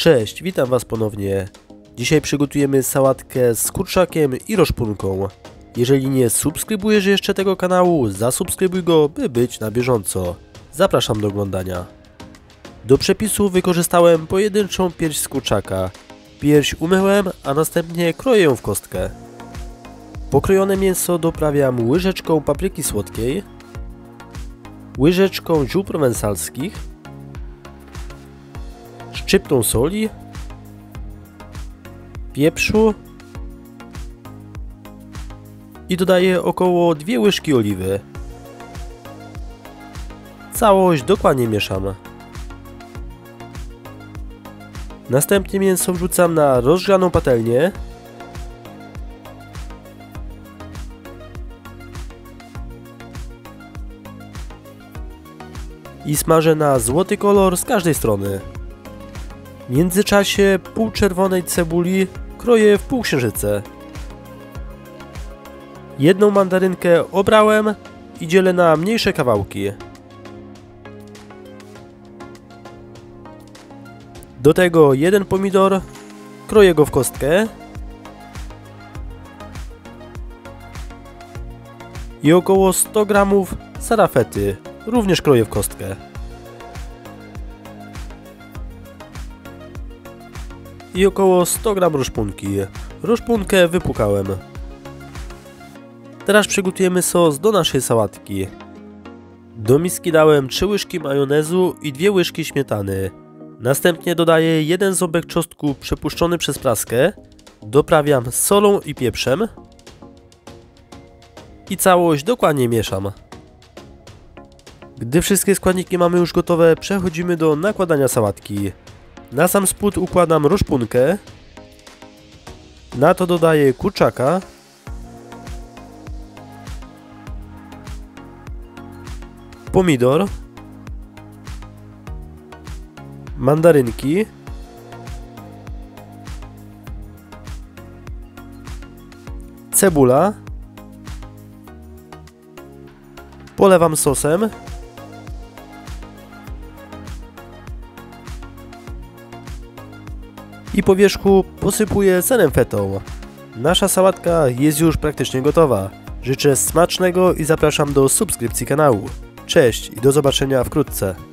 Cześć, witam Was ponownie. Dzisiaj przygotujemy sałatkę z kurczakiem i roszpunką. Jeżeli nie subskrybujesz jeszcze tego kanału, zasubskrybuj go, by być na bieżąco. Zapraszam do oglądania. Do przepisu wykorzystałem pojedynczą pierś z kurczaka. Pierś umyłem, a następnie kroję ją w kostkę. Pokrojone mięso doprawiam łyżeczką papryki słodkiej, łyżeczką ziół prowensalskich, szczyptą soli, pieprzu i dodaję około 2 łyżki oliwy. Całość dokładnie mieszam. Następnie mięso wrzucam na rozgrzaną patelnię. I smażę na złoty kolor z każdej strony. W międzyczasie pół czerwonej cebuli kroję w półksiężyce. Jedną mandarynkę obrałem i dzielę na mniejsze kawałki. Do tego jeden pomidor, kroję go w kostkę. I około 100 g sarafety, również kroję w kostkę. I około 100 g roszpunki. Roszpunkę wypłukałem. Teraz przygotujemy sos do naszej sałatki. Do miski dałem 3 łyżki majonezu i 2 łyżki śmietany. Następnie dodaję 1 ząbek czosnku przepuszczony przez praskę. Doprawiam solą i pieprzem. I całość dokładnie mieszam. Gdy wszystkie składniki mamy już gotowe, przechodzimy do nakładania sałatki. Na sam spód układam roszpunkę. Na to dodaję kurczaka. Pomidor. Mandarynki. Cebula. Polewam sosem. I po wierzchu posypuję serem fetą. Nasza sałatka jest już praktycznie gotowa. Życzę smacznego i zapraszam do subskrypcji kanału. Cześć i do zobaczenia wkrótce.